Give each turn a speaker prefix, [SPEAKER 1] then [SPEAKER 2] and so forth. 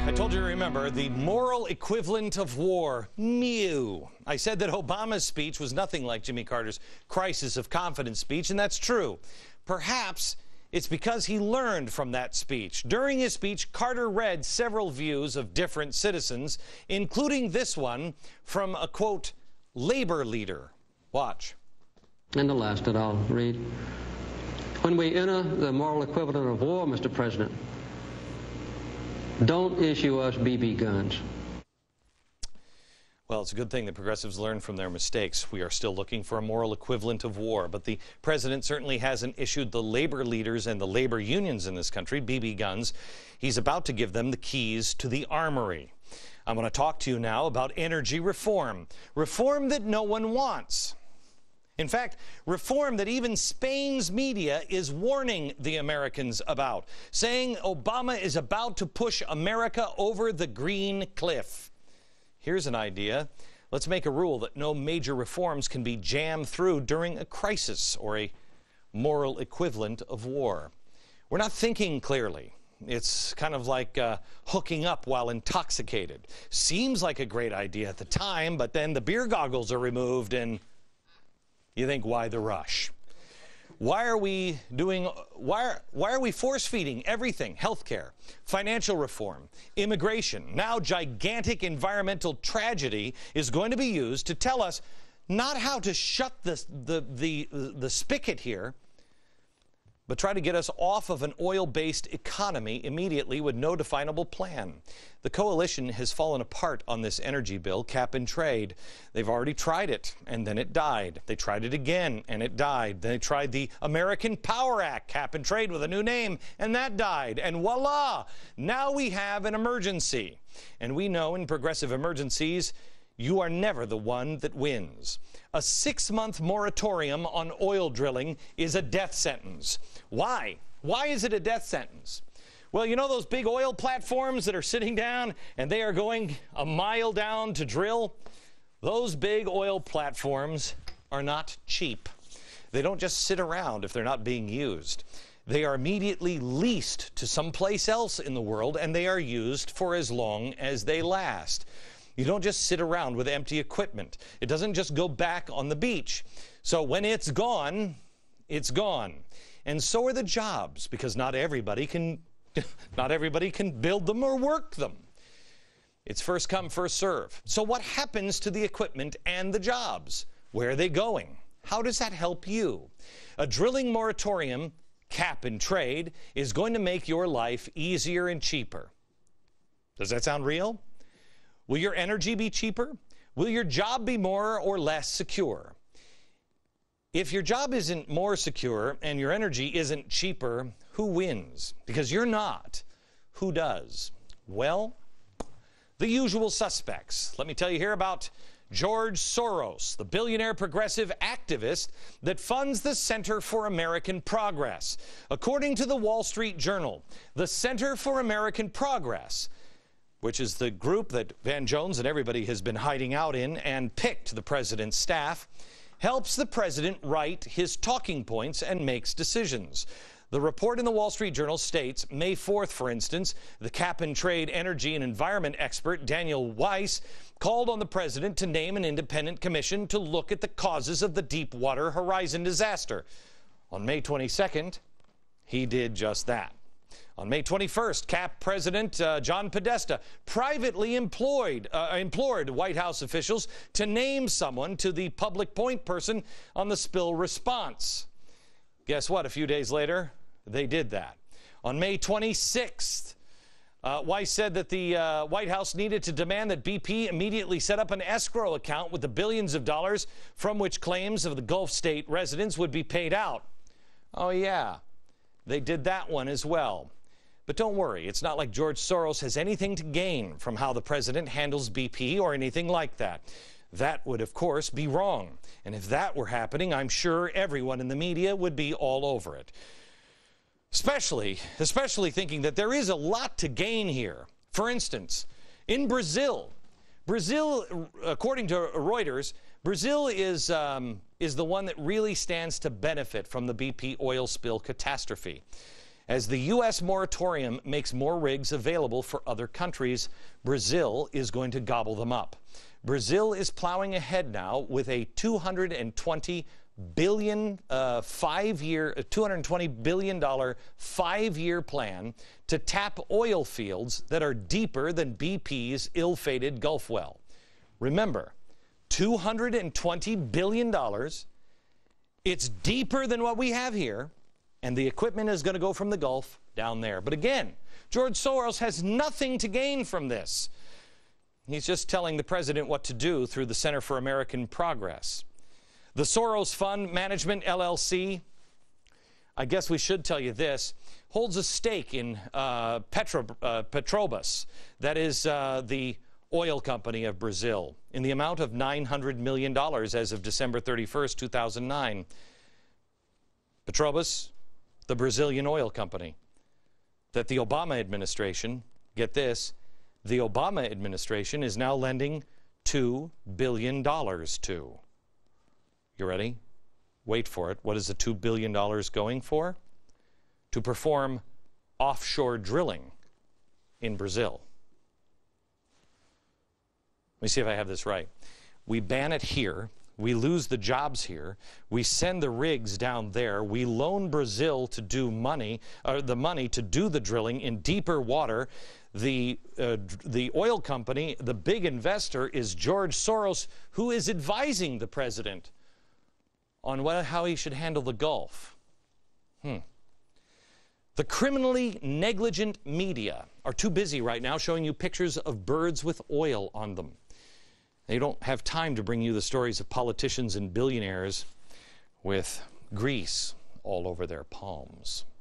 [SPEAKER 1] I told you to remember the moral equivalent of war, mew. I said that Obama's speech was nothing like Jimmy Carter's crisis of confidence speech, and that's true. Perhaps it's because he learned from that speech. During his speech, Carter read several views of different citizens, including this one from a, quote, labor leader. Watch.
[SPEAKER 2] And the last that I'll read. When we enter the moral equivalent of war, Mr. President, don't issue us BB guns.
[SPEAKER 1] Well, it's a good thing that progressives learn from their mistakes. We are still looking for a moral equivalent of war, but the president certainly hasn't issued the labor leaders and the labor unions in this country BB guns. He's about to give them the keys to the armory. I want to talk to you now about energy reform. Reform that no one wants. In fact, reform that even Spain's media is warning the Americans about, saying Obama is about to push America over the green cliff. Here's an idea. Let's make a rule that no major reforms can be jammed through during a crisis or a moral equivalent of war. We're not thinking clearly. It's kind of like hooking up while intoxicated. Seems like a great idea at the time, but then the beer goggles are removed and you think, why the rush? Why are we force feeding everything? Healthcare, financial reform, immigration. Now gigantic environmental tragedy is going to be used to tell us not how to shut the spigot here, but try to get us off of an oil-based economy immediately with no definable plan. The coalition has fallen apart on this energy bill, cap and trade. They've already tried it, and then it died. They tried it again, and it died. Then they tried the American Power Act, cap and trade with a new name, and that died. And voila! Now we have an emergency. And we know in progressive emergencies, you are never the one that wins. A 6-month moratorium on oil drilling is a death sentence. Why? Why is it a death sentence? Well, you know those big oil platforms that are sitting down and they are going a mile down to drill? Those big oil platforms are not cheap. They don't just sit around if they're not being used. They are immediately leased to someplace else in the world, and they are used for as long as they last. You don't just sit around with empty equipment. It doesn't just go back on the beach. So when it's gone, it's gone. And so are the jobs, because not everybody can build them or work them. It's first come, first serve. So what happens to the equipment and the jobs? Where are they going? How does that help you? A drilling moratorium, cap and trade, is going to make your life easier and cheaper. Does that sound real? Will your energy be cheaper? Will your job be more or less secure? If your job isn't more secure and your energy isn't cheaper, who wins? Because you're not. Who does? Well, the usual suspects. Let me tell you here about George Soros, the billionaire progressive activist that funds the Center for American Progress. According to the Wall Street Journal, the Center for American Progress, which is the group that Van Jones and everybody has been hiding out in and picked the president's staff, helps the president write his talking points and makes decisions. The report in the Wall Street Journal states, May 4th, for instance, the cap and trade energy and environment expert Daniel Weiss called on the president to name an independent commission to look at the causes of the Deepwater Horizon disaster. On May 22nd, he did just that. On May 21st, CAP President John Podesta privately implored White House officials to name someone to the public point person on the spill response. Guess what? A few days later, they did that. On May 26th, Weiss said that the White House needed to demand that BP immediately set up an escrow account with the billions of dollars from which claims of the Gulf state residents would be paid out. Oh, yeah, they did that one as well. But don't worry, it's not like George Soros has anything to gain from how the president handles BP or anything like that. That would, of course, be wrong. And if that were happening, I'm sure everyone in the media would be all over it. Especially thinking that there is a lot to gain here. For instance, in Brazil, according to Reuters, Brazil is the one that really stands to benefit from the BP oil spill catastrophe. As the U.S. moratorium makes more rigs available for other countries, Brazil is going to gobble them up. Brazil is plowing ahead now with a $220 billion 5-year plan to tap oil fields that are deeper than BP's ill-fated Gulf well. Remember, $220 billion. It's deeper than what we have here, and the equipment is going to go from the Gulf down there. But again, George Soros has nothing to gain from this. He's just telling the president what to do through the Center for American Progress. The Soros Fund Management, LLC, I guess we should tell you this, holds a stake in Petrobras, that is the oil company of Brazil, in the amount of $900 million as of December 31st, 2009. Petrobras, the Brazilian oil company, that the Obama administration, get this, the Obama administration is now lending $2 billion to. You ready? Wait for it. What is the $2 billion going for? To perform offshore drilling in Brazil. Let me see if I have this right. We ban it here. We lose the jobs here. We send the rigs down there. We loan Brazil to do the money to do the drilling in deeper water. The oil company, the big investor, is George Soros, who is advising the president on how he should handle the Gulf. The criminally negligent media are too busy right now showing you pictures of birds with oil on them. They don't have time to bring you the stories of politicians and billionaires with grease all over their palms.